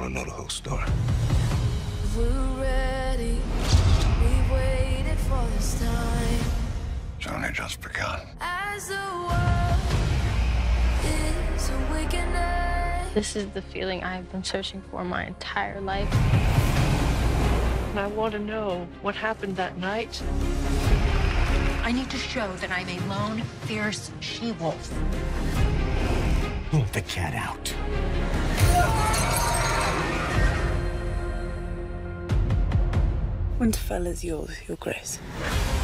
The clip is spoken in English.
want to know the whole story. We're ready. We waited for this time. It's only just begun. As the world is awakening. This is the feeling I've been searching for my entire life. I want to know what happened that night. I need to show that I'm a lone, fierce she-wolf. Let the cat out. Winterfell is yours, Your Grace.